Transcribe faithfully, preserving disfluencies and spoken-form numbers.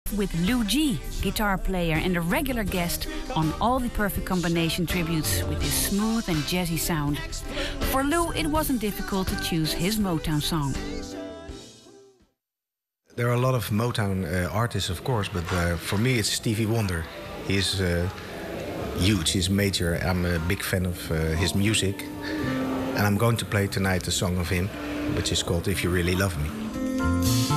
with Lou G, guitar player and a regular guest on all the Perfect Combination tributes with his smooth and jazzy sound. For Lou, it wasn't difficult to choose his Motown song. There are a lot of Motown uh, artists, of course, but uh, for me it's Stevie Wonder. He's uh, huge, he's major. I'm a big fan of uh, his music. And I'm going to play tonight a song of him, which is called If You Really Love Me.